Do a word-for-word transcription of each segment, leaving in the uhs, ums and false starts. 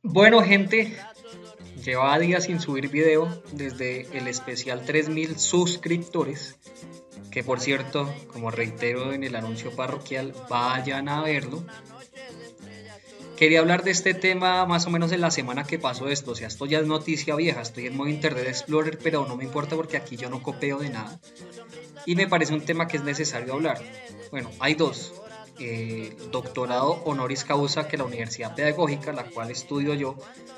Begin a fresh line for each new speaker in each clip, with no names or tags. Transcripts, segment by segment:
Bueno, gente, llevaba días sin subir video desde el especial tres mil suscriptores, que por cierto, como reitero en el anuncio parroquial, vayan a verlo. Quería hablar de este tema más o menos en la semana que pasó esto, o sea, esto ya es noticia vieja, estoy en modo Internet Explorer, pero no me importa porque aquí yo no copio de nada. Y me parece un tema que es necesario hablar. Bueno, hay dos. Eh, doctorado honoris causa que la Universidad Pedagógica, la cual estudio yo,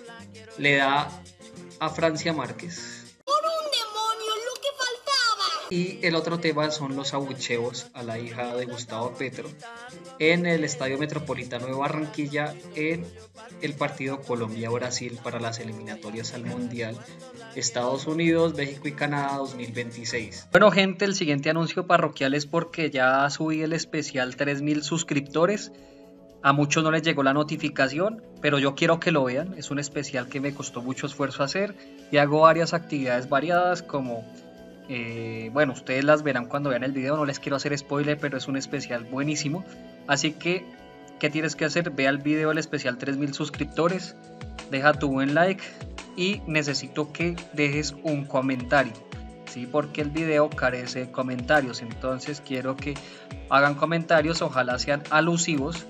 le da a Francia Márquez.
¡Por un demonio, lo que faltaba!
Y el otro tema son los abucheos a la hija de Gustavo Petro en el Estadio Metropolitano de Barranquilla en el partido Colombia-Brasil para las eliminatorias al Mundial Estados Unidos, México y Canadá dos mil veintiséis. Bueno, gente, el siguiente anuncio parroquial es porque ya subí el especial tres mil suscriptores. A muchos no les llegó la notificación, pero yo quiero que lo vean. Es un especial que me costó mucho esfuerzo hacer y hago varias actividades variadas como, eh, bueno, ustedes las verán cuando vean el video. No les quiero hacer spoiler, pero es un especial buenísimo. Así que, ¿qué tienes que hacer? Ve al video del especial tres mil suscriptores, deja tu buen like y necesito que dejes un comentario. Sí, porque el video carece de comentarios. Entonces quiero que hagan comentarios, ojalá sean alusivos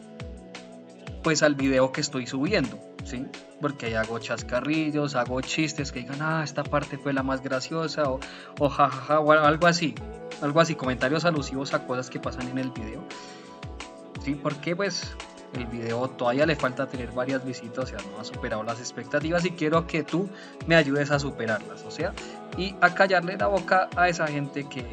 pues al video que estoy subiendo, ¿sí? Porque ahí hago chascarrillos, hago chistes que digan, ah, esta parte fue la más graciosa, o, o jajaja, o algo así, algo así, comentarios alusivos a cosas que pasan en el video, ¿sí? Porque pues el video todavía le falta tener varias visitas, o sea, no ha superado las expectativas y quiero que tú me ayudes a superarlas, o sea, y a callarle la boca a esa gente que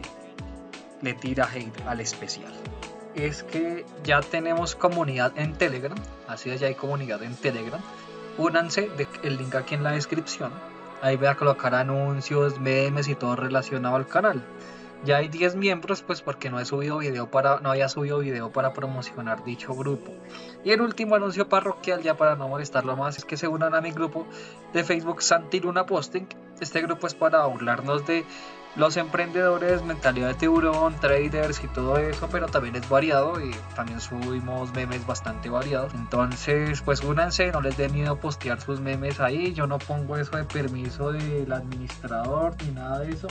le tira hate al especial. Es que ya tenemos comunidad en Telegram, así es, ya hay comunidad en Telegram. Únanse, de, el link aquí en la descripción. Ahí voy a colocar anuncios, memes y todo relacionado al canal. Ya hay diez miembros, pues porque no he subido video para, no había subido video para promocionar dicho grupo. Y el último anuncio parroquial, ya para no molestarlo más, es que se unan a mi grupo de Facebook Santi Luna Posting. Este grupo es para burlarnos de los emprendedores, mentalidad de tiburón, traders y todo eso, pero también es variado y también subimos memes bastante variados. Entonces, pues únanse, no les dé miedo postear sus memes ahí. Yo no pongo eso de permiso del administrador ni nada de eso.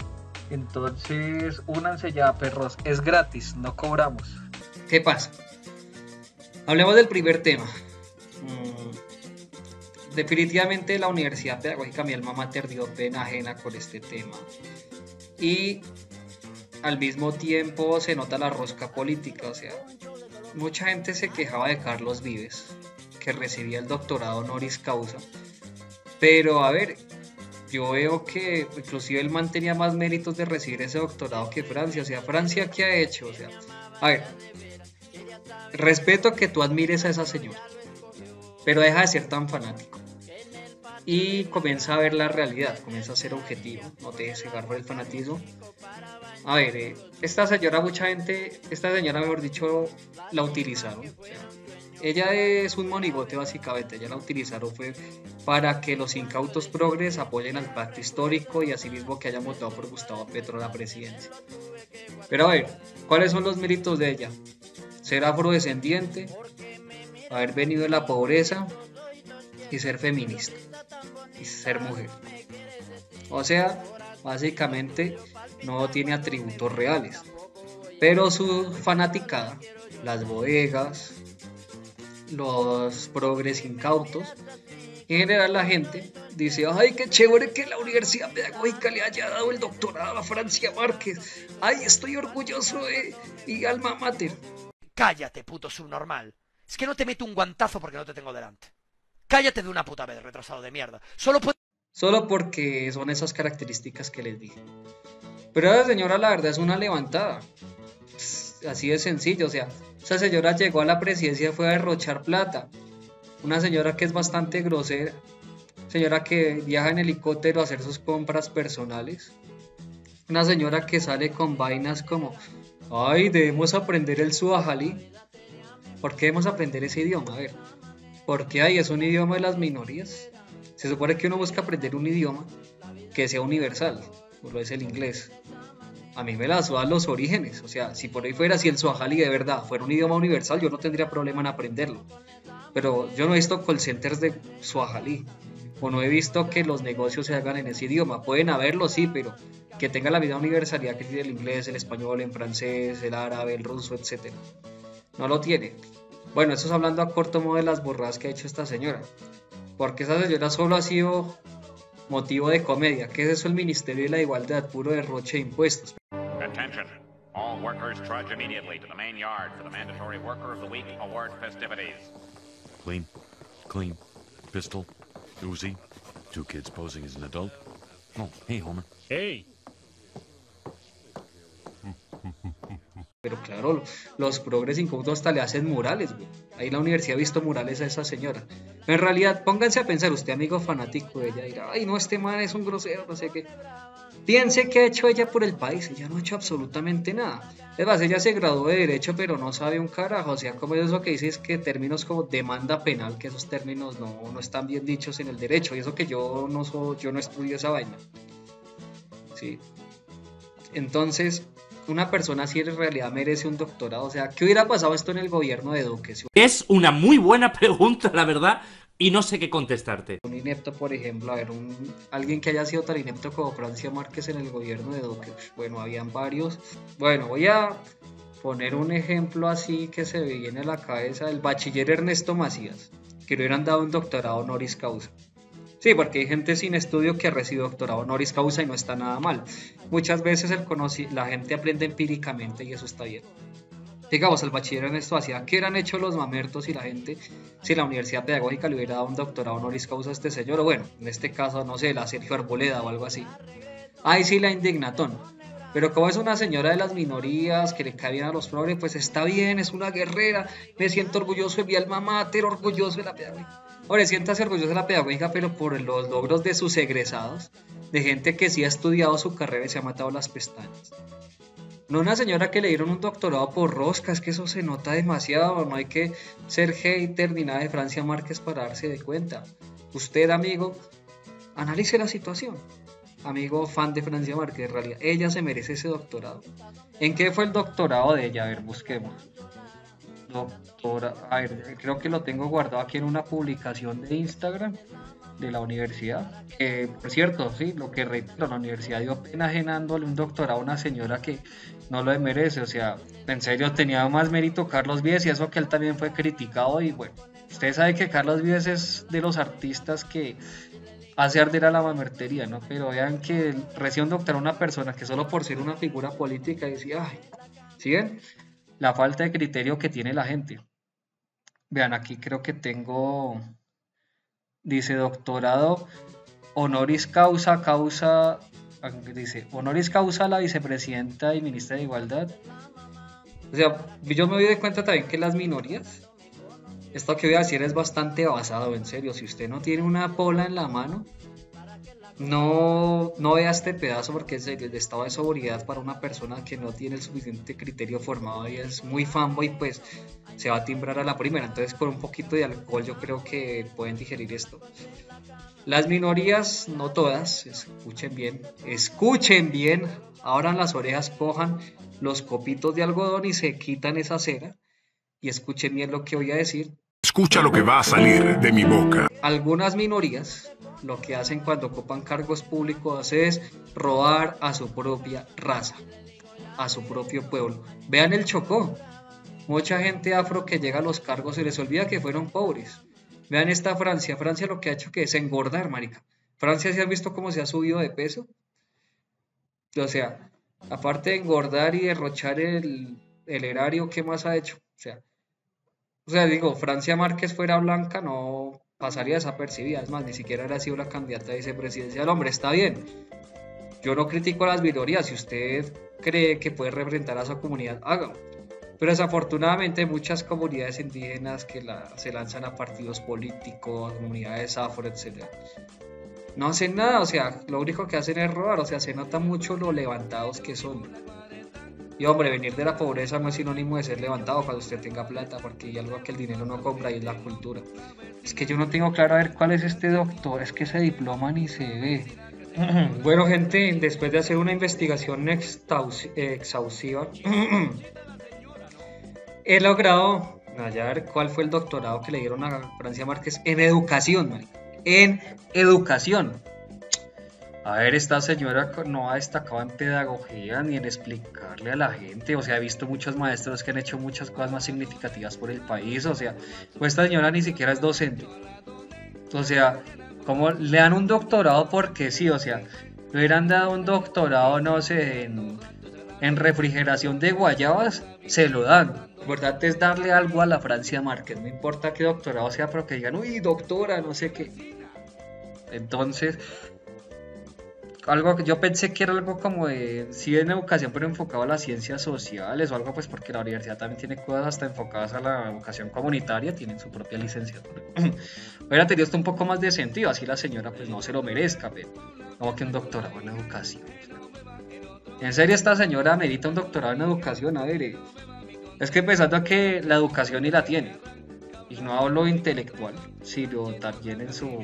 Entonces, únanse ya, perros. Es gratis, no cobramos. ¿Qué pasa? Hablemos del primer tema. Mm, definitivamente la Universidad Pedagógica, mi alma mater, dio pena ajena con este tema. Y al mismo tiempo se nota la rosca política, o sea, mucha gente se quejaba de Carlos Vives, que recibía el doctorado honoris causa, pero a ver, yo veo que inclusive él mantenía más méritos de recibir ese doctorado que Francia, o sea, Francia, ¿qué ha hecho? O sea, a ver, respeto que tú admires a esa señora, pero deja de ser tan fanático. Y comienza a ver la realidad, comienza a ser objetivo, no te dejes cegar por el fanatismo. A ver, eh, esta señora, mucha gente, esta señora, mejor dicho, la utilizaron. O sea, ella es un monigote básicamente, ella la utilizaron fue para que los incautos progres apoyen al pacto histórico y asimismo que hayan votado por Gustavo Petro a la presidencia. Pero a ver, ¿cuáles son los méritos de ella? Ser afrodescendiente, haber venido de la pobreza y ser feminista y ser mujer. O sea, básicamente no tiene atributos reales. Pero su fanaticada, las bodegas, los progres incautos, en general la gente dice, ay, qué chévere que la Universidad Pedagógica le haya dado el doctorado a Francia Márquez. Ay, estoy orgulloso de mi alma mater.
Cállate, puto subnormal. Es que no te meto un guantazo porque no te tengo delante. Cállate de una puta vez, retrasado de mierda. Solo puedo...
Solo porque son esas características que les dije. Pero la señora la verdad es una levantada. Así de sencillo, o sea, esa señora llegó a la presidencia y fue a derrochar plata. Una señora que es bastante grosera. Señora que viaja en helicóptero a hacer sus compras personales. Una señora que sale con vainas como, ay, debemos aprender el suajalí. ¿Por qué debemos aprender ese idioma? A ver, porque ahí es un idioma de las minorías. Se supone que uno busca aprender un idioma que sea universal, como lo es el inglés. A mí me la sudan los orígenes, o sea, si por ahí fuera, si el suajali de verdad fuera un idioma universal, yo no tendría problema en aprenderlo. pero yo no he visto call centers de Swahili, o no he visto que los negocios se hagan en ese idioma. Pueden haberlo, sí, pero que tenga la misma universalidad que tiene el inglés, el español, el francés, el árabe, el ruso, etcétera. No lo tiene. Bueno, eso es hablando a corto modo de las borradas que ha hecho esta señora, porque esa señora solo ha sido motivo de comedia. ¿Qué es eso? El Ministerio de la Igualdad, puro derroche de impuestos.
Attention. All workers trudge immediately to the main yard for the mandatory Worker of the Week award festivities.
Clean, clean, pistol, Uzi, two kids posing as an adult. Oh, hey, Homer.
Hey.
Pero claro, los progres incluso hasta le hacen murales, güey. Ahí la universidad ha visto murales a esa señora. Pero en realidad, pónganse a pensar, usted amigo fanático de ella, dirá, ay no, este man es un grosero, no sé qué. Piense qué ha hecho ella por el país, ella no ha hecho absolutamente nada. Es más, ella se graduó de Derecho, pero no sabe un carajo, o sea, como es eso que dice es que términos como demanda penal, que esos términos no, no están bien dichos en el derecho, y eso que yo no, soy, yo no estudio esa vaina. Sí. Entonces, una persona así en realidad merece un doctorado. O sea, ¿qué hubiera pasado esto en el gobierno de Duque?
Es una muy buena pregunta, la verdad, y no sé qué contestarte.
Un inepto, por ejemplo, a ver, un, alguien que haya sido tan inepto como Francia Márquez en el gobierno de Duque. Bueno, habían varios. Bueno, voy a poner un ejemplo así que se me viene a la cabeza. El bachiller Ernesto Macías, que le hubieran dado un doctorado honoris causa. Sí, porque hay gente sin estudio que recibe doctorado honoris causa y no está nada mal. Muchas veces el conoci- la gente aprende empíricamente y eso está bien. Digamos, el bachiller Ernesto hacía ¿qué hubieran hecho los mamertos y la gente si la Universidad Pedagógica le hubiera dado un doctorado honoris causa a este señor? O bueno, en este caso, no sé, la Sergio Arboleda o algo así. Ahí sí la indignatón. Pero como es una señora de las minorías que le cae bien a los progres, pues está bien, es una guerrera. Me siento orgulloso de mi alma mater, orgulloso de la pedagógica. Ahora, siéntase orgulloso de la pedagógica, pero por los logros de sus egresados, de gente que sí ha estudiado su carrera y se ha matado las pestañas. No una señora que le dieron un doctorado por rosca, es que eso se nota demasiado, no hay que ser hater ni nada de Francia Márquez para darse de cuenta. Usted, amigo, analice la situación. Amigo fan de Francia Márquez, en realidad, ella se merece ese doctorado. ¿En qué fue el doctorado de ella? A ver, busquemos. Doctora, a ver, creo que lo tengo guardado aquí en una publicación de Instagram de la universidad. Que, por cierto, sí, lo que reitero, la universidad dio pena ajenándole un doctorado a una señora que no lo merece. O sea, en serio, tenía más mérito Carlos Vives y eso que él también fue criticado. Y bueno, usted sabe que Carlos Vives es de los artistas que hace arder a la mamertería, ¿no? Pero vean que recibe un doctorado a una persona que solo por ser una figura política decía, ay, ¿sí ven? La falta de criterio que tiene la gente. Vean, aquí creo que tengo, dice doctorado honoris causa, causa, dice honoris causa a la vicepresidenta y ministra de Igualdad. O sea, yo me doy de cuenta también que las minorías, esto que voy a decir es bastante basado, en serio, si usted no tiene una pola en la mano, no, no vea este pedazo porque es el estado de sobriedad para una persona que no tiene el suficiente criterio formado y es muy fanboy, pues se va a timbrar a la primera. Entonces con un poquito de alcohol yo creo que pueden digerir esto. Las minorías, no todas, escuchen bien, escuchen bien, abran las orejas, cojan los copitos de algodón y se quitan esa cera y escuchen bien lo que voy a decir.
Escucha lo que va a salir de mi boca.
Algunas minorías lo que hacen cuando ocupan cargos públicos es robar a su propia raza, a su propio pueblo. Vean el Chocó, mucha gente afro que llega a los cargos se les olvida que fueron pobres. Vean esta Francia, Francia lo que ha hecho que es engordar, marica. Francia, ¿se han visto cómo se ha subido de peso? O sea, aparte de engordar y derrochar el, el erario, ¿qué más ha hecho? O sea, o sea, digo, Francia Márquez fuera blanca no pasaría desapercibida, es más, ni siquiera hubiera sido la candidata a vicepresidencial. Hombre, está bien, yo no critico a las minorías, si usted cree que puede representar a su comunidad, hágalo. Pero desafortunadamente hay muchas comunidades indígenas que la, se lanzan a partidos políticos, a comunidades afro, etcétera. No hacen nada, o sea, lo único que hacen es robar, o sea, se nota mucho lo levantados que son. Y hombre, venir de la pobreza no es sinónimo de ser levantado cuando usted tenga plata, porque hay algo que el dinero no compra y es la cultura. Es que yo no tengo claro a ver cuál es este doctor, es que ese diploma ni se ve. Bueno, gente, después de hacer una investigación exhaustiva, he logrado Allá a ver cuál fue el doctorado que le dieron a Francia Márquez en educación, marica. En educación. A ver, esta señora no ha destacado en pedagogía ni en explicarle a la gente. O sea, he visto muchos maestros que han hecho muchas cosas más significativas por el país. O sea, pues esta señora ni siquiera es docente. O sea, como le dan un doctorado porque sí, o sea, le hubieran dado un doctorado, no sé, en, en refrigeración de guayabas, se lo dan. Lo importante es darle algo a la Francia Márquez. No importa qué doctorado sea, pero que digan, uy, doctora, no sé qué. Entonces... algo que yo pensé que era algo como de, sí, en educación, pero enfocado a las ciencias sociales o algo, pues porque la universidad también tiene cosas hasta enfocadas a la educación comunitaria, tienen su propia licenciatura. Hubiera tenido esto un poco más de sentido, así la señora pues no se lo merezca, pero como que un doctorado en educación. En serio, esta señora merita un doctorado en educación, a ver, eh, es que pensando que la educación ni la tiene, y no hablo intelectual, sino también en su...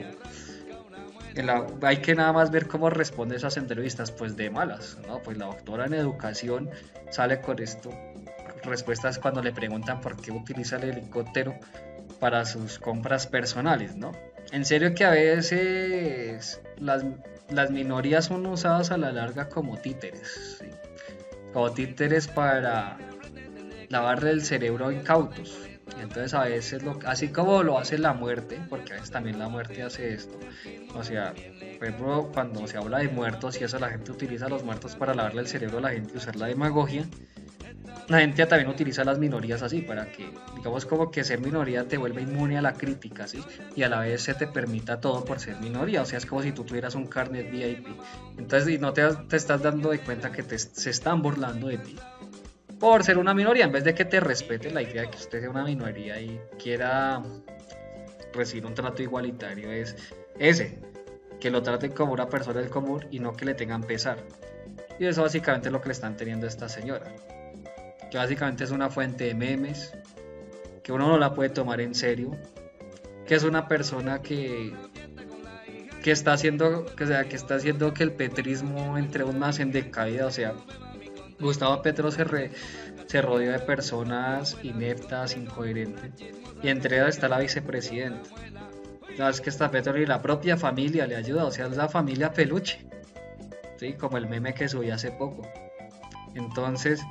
La, hay que nada más ver cómo responde esas entrevistas, pues de malas, ¿no? Pues la doctora en educación sale con esto, respuestas cuando le preguntan por qué utiliza el helicóptero para sus compras personales, ¿no? En serio que a veces las, las minorías son usadas a la larga como títeres, ¿sí? Como títeres para lavarle el cerebro a incautos. Y entonces a veces, lo, así como lo hace la muerte, porque a veces también la muerte hace esto, o sea, por ejemplo, cuando se habla de muertos y eso, la gente utiliza a los muertos para lavarle el cerebro a la gente y usar la demagogia, la gente también utiliza a las minorías así, para que, digamos, como que ser minoría te vuelve inmune a la crítica, ¿sí? Y a la vez se te permita todo por ser minoría, o sea, es como si tú tuvieras un carnet V I P, entonces y no te, te estás dando de cuenta que te, se están burlando de ti por ser una minoría, en vez de que te respete la idea de que usted sea una minoría y quiera recibir un trato igualitario, es ese, que lo traten como una persona del común y no que le tengan pesar. Y eso básicamente es lo que le están teniendo a esta señora, que básicamente es una fuente de memes, que uno no la puede tomar en serio, que es una persona que que está haciendo que, o sea, que está haciendo que el petrismo entre aún más en decaída, o sea, Gustavo Petro se, re, se rodeó de personas ineptas, incoherentes, y entre ellas está la vicepresidenta. No, es que está Petro y la propia familia le ayuda, o sea, es la familia peluche, ¿sí? Como el meme que subí hace poco. Entonces,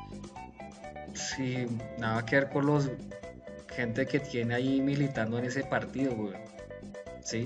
sí, nada que ver con los gente que tiene ahí militando en ese partido, güey, ¿sí?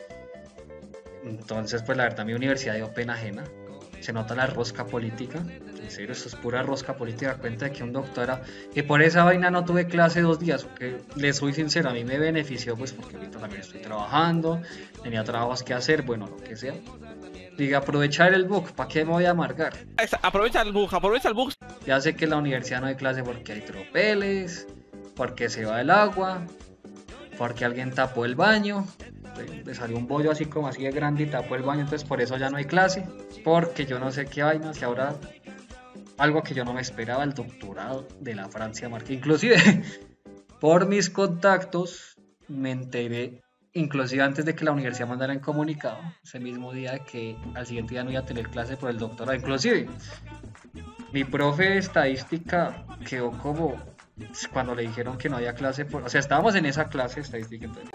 Entonces, pues la verdad, mi universidad dio pena ajena. Se nota la rosca política. En serio, eso es pura rosca política. Cuenta de que un doctora, que por esa vaina no tuve clase dos días, que les soy sincero, a mí me benefició, pues porque ahorita también estoy trabajando, tenía trabajos que hacer, bueno, lo que sea. Diga, aprovechar el bug, ¿para qué me voy a amargar?
Aprovecha el bug, aprovecha el bug.
Ya sé que en la universidad no hay clase porque hay tropeles, porque se va el agua, porque alguien tapó el baño. Le salió un bollo así como así de grande y tapó el baño, entonces por eso ya no hay clase, porque yo no sé qué vainas, y ahora algo que yo no me esperaba, el doctorado de la Francia Márquez. Inclusive por mis contactos me enteré, inclusive antes de que la universidad mandara en comunicado, ese mismo día, que al siguiente día no iba a tener clase por el doctorado. Inclusive mi profe de estadística quedó como cuando le dijeron que no había clase, por, o sea, estábamos en esa clase de estadística, entonces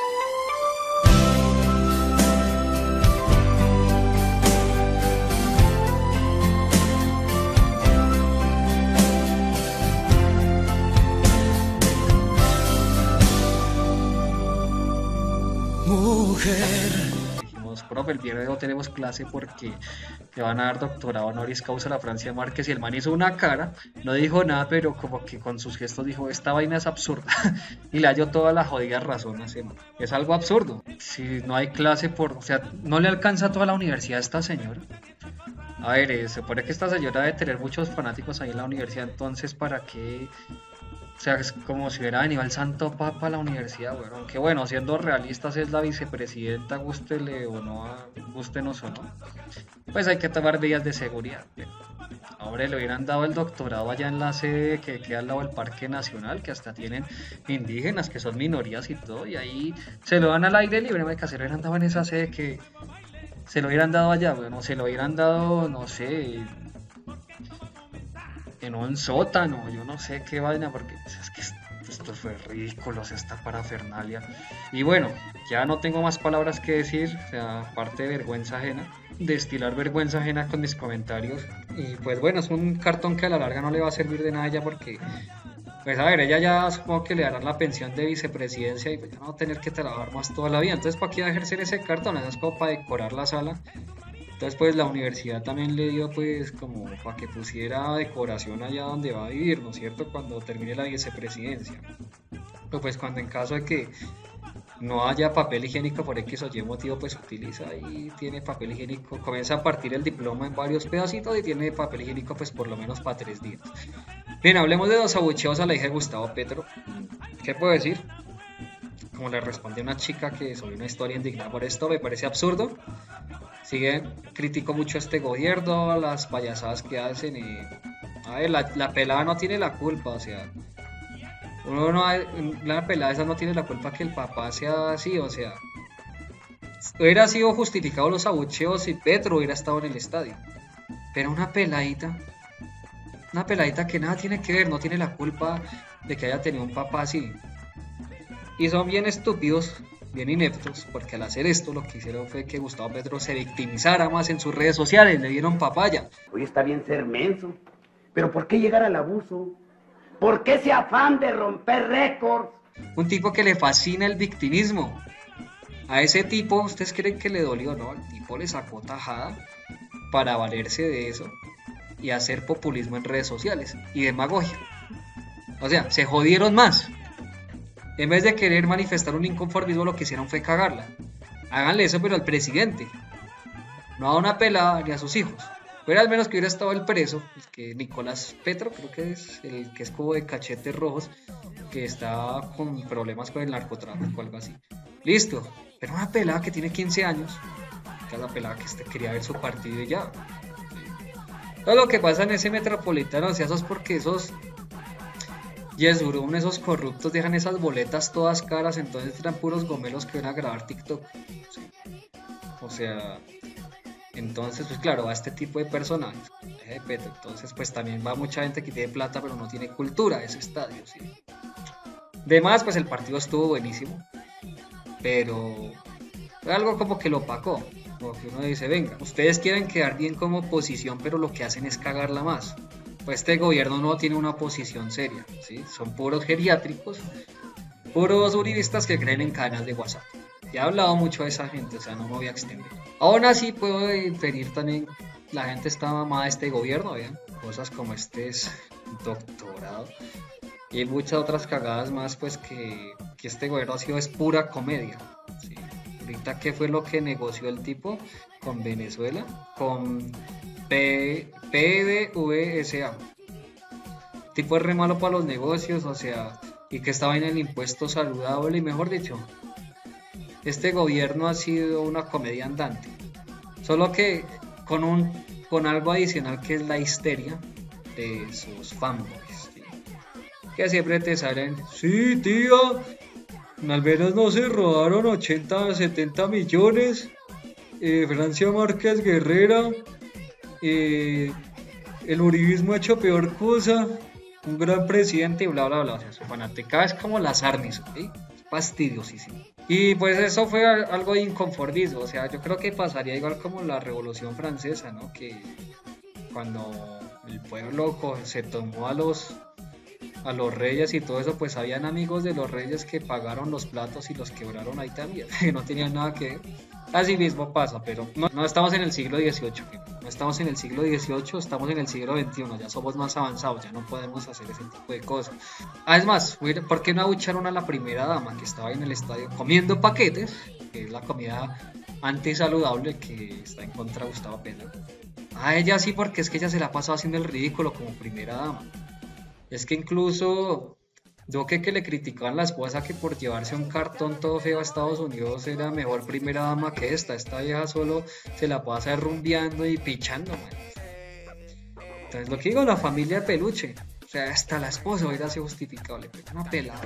dijimos, profe, el viernes no tenemos clase porque le van a dar doctorado honoris causa a la Francia Márquez, y el man hizo una cara, no dijo nada, pero como que con sus gestos dijo, esta vaina es absurda, y le halló toda la jodida razón a ese man. Es algo absurdo, si no hay clase por, o sea, no le alcanza toda la universidad a esta señora. A ver, eh, se supone que esta señora debe tener muchos fanáticos ahí en la universidad, entonces ¿para qué? O sea, es como si hubiera venido el Santo Papa a la universidad, bueno, aunque bueno, siendo realistas es la vicepresidenta, gústele o no, gústenos o no, pues hay que tomar medidas de seguridad. Ahora le hubieran dado el doctorado allá en la sede que queda al lado del Parque Nacional, que hasta tienen indígenas, que son minorías y todo, y ahí se lo dan al aire libre, que se lo hubieran dado en esa sede, que se lo hubieran dado allá, bueno, se lo hubieran dado, no sé, en un sótano, yo no sé qué vaina, porque es que esto fue ridículo, o sea, esta parafernalia. Y bueno, ya no tengo más palabras que decir, o sea, aparte de vergüenza ajena, destilar vergüenza ajena con mis comentarios. Y pues bueno, es un cartón que a la larga no le va a servir de nada ya porque, pues a ver, ella ya supongo que le darán la pensión de vicepresidencia y pues ya no va a tener que trabajar más toda la vida. Entonces, ¿para qué va a ejercer ese cartón? Eso es como para decorar la sala. Entonces pues la universidad también le dio pues como para que pusiera decoración allá donde va a vivir, ¿no es cierto? Cuando termine la vicepresidencia. Pero pues cuando en caso de que no haya papel higiénico por X o Y motivo, pues utiliza y tiene papel higiénico, comienza a partir el diploma en varios pedacitos y tiene papel higiénico pues por lo menos para tres días. Bien, hablemos de los abucheos a la hija de Gustavo Petro. ¿Qué puedo decir? Como le respondió una chica que sobre una historia indignada por esto, me parece absurdo. Sigue, critico mucho a este gobierno, las payasadas que hacen y... A ver, la, la pelada no tiene la culpa, o sea... Uno no, la pelada esa no tiene la culpa que el papá sea así, o sea... Hubiera sido justificado los abucheos si Petro hubiera estado en el estadio. Pero una peladita... Una peladita que nada tiene que ver, no tiene la culpa de que haya tenido un papá así. Y son bien estúpidos, bien ineptos, porque al hacer esto lo que hicieron fue que Gustavo Petro se victimizara más en sus redes sociales, le dieron papaya.
Hoy está bien ser menso, pero ¿por qué llegar al abuso? ¿Por qué ese afán de romper récords?
Un tipo que le fascina el victimismo. A ese tipo, ¿ustedes creen que le dolió? No, el tipo le sacó tajada para valerse de eso y hacer populismo en redes sociales y demagogia. O sea, se jodieron más. En vez de querer manifestar un inconformismo, lo que hicieron fue cagarla. Háganle eso, pero al presidente. No a una pelada ni a sus hijos. Pero al menos que hubiera estado el preso, el que Nicolás Petro, creo que es el que es como de cachetes rojos, que está con problemas con el narcotráfico o algo así. Listo. Pero una pelada que tiene quince años, que es la pelada que este quería ver su partido y ya. Todo lo que pasa en ese Metropolitano, o sea, eso es porque esos... Yesurún, esos corruptos dejan esas boletas todas caras, entonces eran puros gomelos que van a grabar TikTok. Sí. O sea, entonces pues claro, va este tipo de personajes, de Petro. Entonces pues también va mucha gente que tiene plata pero no tiene cultura, ese estadio, sí. Además pues el partido estuvo buenísimo, pero fue algo como que lo opacó, como que uno dice, venga, ustedes quieren quedar bien como oposición, pero lo que hacen es cagarla más. Pues este gobierno no tiene una oposición seria, ¿sí? Son puros geriátricos, puros uribistas que creen en cadenas de WhatsApp. Ya he hablado mucho de esa gente, o sea, no me voy a extender. Aún así puedo inferir también, la gente está mamada de este gobierno, ¿vean? Cosas como este es doctorado y muchas otras cagadas más, pues que, que este gobierno ha sido es pura comedia, ¿sí? Ahorita, ¿qué fue lo que negoció el tipo con Venezuela? Con... P D V S A. Tipo es re malo para los negocios, o sea, y que estaba en el impuesto saludable, y mejor dicho, este gobierno ha sido una comedia andante. Solo que con un con algo adicional que es la histeria de sus fanboys, ¿sí? Que siempre te salen, sí, tía, al menos no se robaron ochenta, setenta millones, eh, Francia Márquez Guerrera. Eh, el uribismo ha hecho peor cosa, un gran presidente y bla bla bla, o sea, su fanaticada es como las arnis, ¿sí? Es fastidiosísimo. Y pues eso fue algo de inconformismo, o sea, yo creo que pasaría igual como la Revolución Francesa, ¿no? Que cuando el pueblo se tomó a los a los reyes y todo eso, pues habían amigos de los reyes que pagaron los platos y los quebraron ahí también, que no tenían nada que ver. Así mismo pasa, pero no, no estamos en el siglo dieciocho, no estamos en el siglo dieciocho, estamos en el siglo veintiuno, ya somos más avanzados, ya no podemos hacer ese tipo de cosas. Además, ¿por qué no abucharon a la primera dama que estaba en el estadio comiendo paquetes, que es la comida antisaludable que está en contra de Gustavo Petro? A ella sí, porque es que ella se la pasó haciendo el ridículo como primera dama. Es que incluso... Yo que, que le criticaban a la esposa que por llevarse un cartón todo feo a Estados Unidos era mejor primera dama que esta. Esta vieja solo se la pasa rumbeando y pichando, man. Entonces lo que digo, la familia de peluche. O sea, hasta la esposa hubiera sido justificable. Pero una pelada.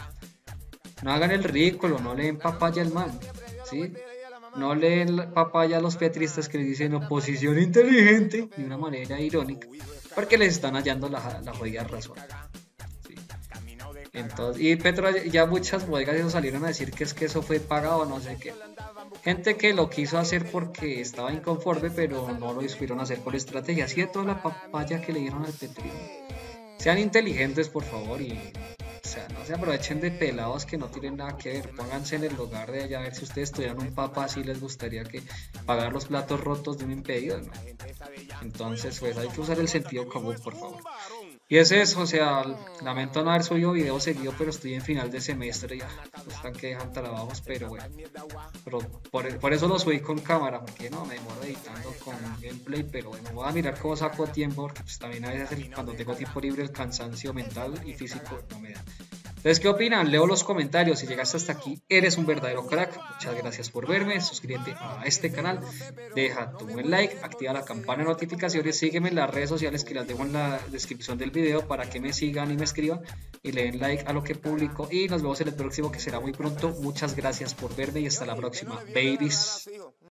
No hagan el ridículo, no leen papaya al mal, ¿sí? No leen papaya a los petristas que les dicen oposición inteligente de una manera irónica. Porque les están hallando la, la jodida razón. Entonces, y Petro, ya muchas bodegas eso salieron a decir que es que eso fue pagado, no sé qué. Gente que lo quiso hacer porque estaba inconforme, pero no lo supieron hacer con estrategia. Así de toda la papaya que le dieron al Petro. Sean inteligentes, por favor, y o sea, no se aprovechen de pelados que no tienen nada que ver. Pónganse en el lugar de allá a ver si ustedes tuvieran un papá, si les gustaría que pagar los platos rotos de un impedido, ¿no? Entonces, pues hay que usar el sentido común, por favor. Y es eso, o sea, lamento no haber subido video seguido, pero estoy en final de semestre ya. Están que dejan trabajos, pero bueno. Pero por, por eso lo subí con cámara, porque no me demoro editando con gameplay, pero bueno, voy a mirar cómo saco tiempo, porque pues también a veces el, cuando tengo tiempo libre el cansancio mental y físico no me da. Entonces, ¿qué opinan? Leo los comentarios. Si llegaste hasta aquí, eres un verdadero crack. Muchas gracias por verme. Suscríbete a este canal. Deja tu buen like. Activa la campana de notificaciones. Sígueme en las redes sociales que las dejo en la descripción del video para que me sigan y me escriban. Y le den like a lo que publico. Y nos vemos en el próximo, que será muy pronto. Muchas gracias por verme y hasta la próxima, babies.